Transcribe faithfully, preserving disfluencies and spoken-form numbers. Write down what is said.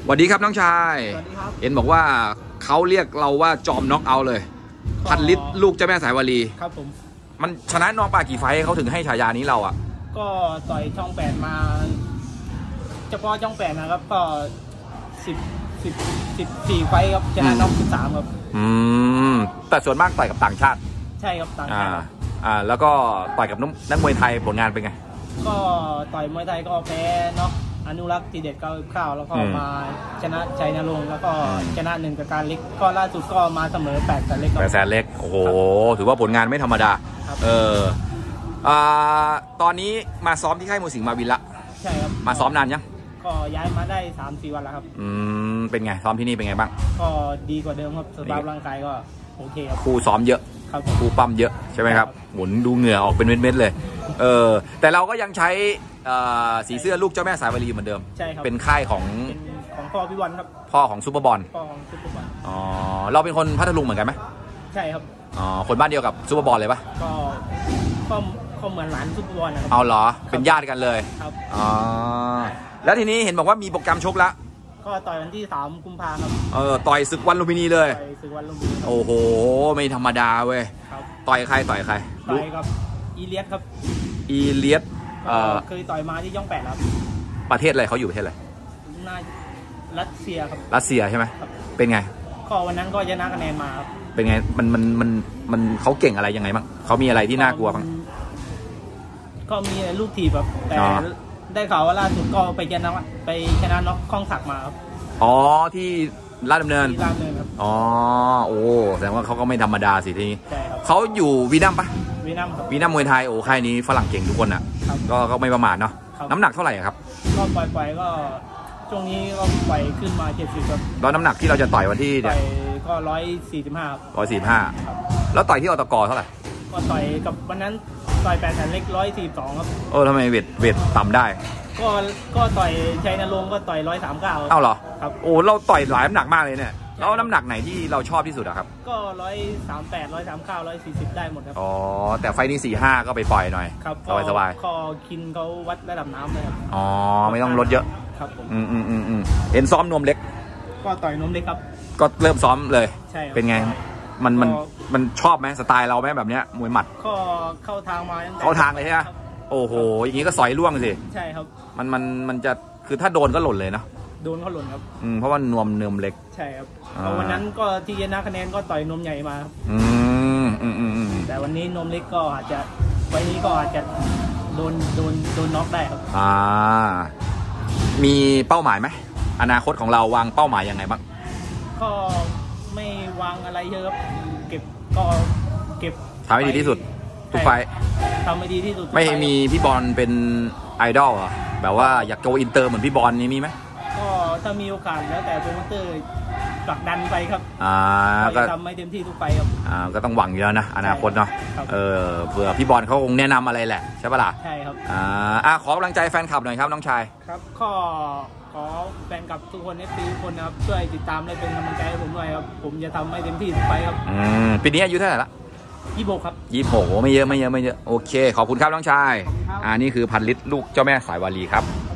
วัสดีครับน้องชายสวัสดีครับเห็นบอกว่าเขาเรียกเราว่าจอมน็อกเอาท์เลยพันลิตรลูกเจ้าแม่สายวลีครับผมมันชนะน้องปากี่ไฟเขาถึงให้ฉายานี้เราอ่ะก็ต่อยช่องแปดมาเฉพาะช่องแปดนะครับก็สิบสิบสิบสี่ไฟครับชนะน้องสิบสามครับอืมแต่ส่วนมากต่อยกับต่างชาติใช่ครับต่างชาติอ่าแล้วก็ต่อยกับนักมวยไทยผลงานเป็นไงก็ต่อยมวยไทยก็แพ้เนาะอนุรักษ์ทีเด็ดเก้าข้าวแล้วก็มาชนะชัยนรงค์แล้วก็ชนะหนึ่งกับการเล็กก็ล่าสุดก็มาเสมอแปดแสนเล็กแปดแสนเล็กโอ้โหถือว่าผลงานไม่ธรรมดาเอออ่าตอนนี้มาซ้อมที่ค่ายมวยสิงห์มาวินละใช่ครับมาซ้อมนานยังก็ย้ายมาได้สามสี่วันแล้วครับอืมเป็นไงซ้อมที่นี่เป็นไงบ้างก็ดีกว่าเดิมครับสภาพร่างกายก็โอเคครับครูซ้อมเยอะครูปั๊มเยอะใช่ไหมครับหมุนดูเหงื่อออกเป็นเม็ดๆเลยเออแต่เราก็ยังใช้สีเสื้อลูกเจ้าแม่สายวลีเหมือนเดิมใช่ครับเป็นค่ายของของพ่อพี่บอลครับพ่อของซุปเปอร์บอลพ่อของซุปเปอร์บอลอ๋อเราเป็นคนพัทลุงเหมือนกันไหมใช่ครับอ๋อคนบ้านเดียวกับซุปเปอร์บอลเลยปะก็ก็ก็เหมือนหลานซุปเปอร์บอลนะครับเอาเหรอเป็นญาติกันเลยครับอ๋อแล้วทีนี้เห็นบอกว่ามีโปรแกรมชกแล้วก็ต่อยวันที่สามกุมภาพันธ์ครับเออต่อยศึกวันลุมพินีเลยต่อยศึกวันลุมพินีโอ้โหไม่ธรรมดาเว้ยต่อยใครต่อยใครต่อยกับอีเลียสครับอีเลียสเคยต่อยมาที่ย่องแปดครับประเทศอะไรเขาอยู่ประเทศอะไรน่ารัสเซียครับรัสเซียใช่ไหมเป็นไงก็วันนั้นก็ชนะคะแนนมาครับเป็นไงมันมันมันมันเขาเก่งอะไรยังไงบ้างเขามีอะไรที่น่ากลัวบ้างก็มีลูกทีแบบแต่ได้ข่าวว่าล่าสุดก็ไปชนะไปชนะน็อกข้องศักมาครับอ๋อที่ลาดดำเนินลาดดำเนินครับอ๋อโอ้แสดงว่าเขาก็ไม่ธรรมดาสิทีนี้ใช่ครับเขาอยู่วีนัมปะวีนัมครับวีนัมมวยไทยโอ้ค่ายนี้ฝรั่งเก่งทุกคนอ่ะก็ก็ไม่ประมาทเนาะน้ำหนักเท่าไหร่ครับก็ปล่อยๆก็ช่วงนี้ก็ปล่อยขึ้นมาเจ็ดสิบครับแล้วน้ำหนักที่เราจะต่อยวันที่เนี่ยก็ร้อยสี่สิบห้าร้อยสี่ห้าแล้วต่อยที่อตกเท่าไหร่ก็ต่อยกับวันนั้นต่อยแปดแสนเล็กร้อยสี่สองครับเออทำไมเวทเวทต่ำได้ก็ก็ต่อยชัยนรงค์ก็ต่อยร้อยสามเก้าเอ้าเหรอครับโอ้เราต่อยหลายน้ำหนักมากเลยเนี่ยแล้วน้ำหนักไหนที่เราชอบที่สุดอะครับก็ร้อยสามแปดร้อยสามเก้าร้อยสี่สิบได้หมดครับอ๋อแต่ไฟนี้สี่ห้าก็ไปปล่อยหน่อยครับสบายสบายคอกินเขาวัดระดับน้ำเลยครับอ๋อไม่ต้องลดเยอะครับผมอืมอืมอืมอืมเห็นซ้อมนวมเล็กก็ต่อยนวมเล็กครับก็เริ่มซ้อมเลยใช่เป็นไงมันมันมันชอบไหมสไตล์เราไหมแบบเนี้ยมวยหมัดก็เข้าทางมาเข้าทางเลยใช่ไหมโอ้โหอย่างนี้ก็สอยล่วงสิใช่ครับมันมันมันจะคือถ้าโดนก็หล่นเลยเนาะโดนเขาหล่นครับอืมเพราะว่านวมเนื้อเล็กใช่ครับวันนั้นก็ที่ชนะคะแนนก็ต่อยนมใหญ่มาครับอืมอืมอืมอืมแต่วันนี้นมเล็กก็อาจจะวันนี้ก็อาจจะโดนโดนโดนน็อกได้ครับอ่ามีเป้าหมายไหมอนาคตของเราวางเป้าหมายยังไงบ้างก็ไม่วางอะไรเยอะครับเก็บก็เก็บทำให้ดีที่สุดทุกไฟทำให้ดีที่สุดไม่มีพี่บอลเป็นไอดอลอะแบบว่าอยากโกอินเตอร์เหมือนพี่บอลนี่มีไหมก็ถ้ามีโอกาสแล้วแต่โปรโมเตอร์ผลักดันไปครับอ่าก็ทำให้เต็มที่ทุกไฟครับอ่าก็ต้องหวังอยู่แล้วนะอนาคตเนาะเออเผื่อพี่บอลเขาคงแนะนำอะไรแหละใช่ปะล่ะใช่ครับอ่าอ่าขอกำลังใจแฟนคลับหน่อยครับน้องชายครับก็ขอแฟนคลับทุกคนเอฟซีทุกคนนะครับช่วยติดตามและเป็นกำลังใจให้ผมหน่อยครับผมจะทำให้เต็มที่ทุกไฟครับอืมปีนี้อายุเท่าไหร่ละยี่สิบหกครับยี่สิบหกไม่เยอะไม่เยอะไม่เยอะโอเคขอบคุณครับน้องชายอ่านี่คือพันลิตรลูกเจ้าแม่สายวลีครับ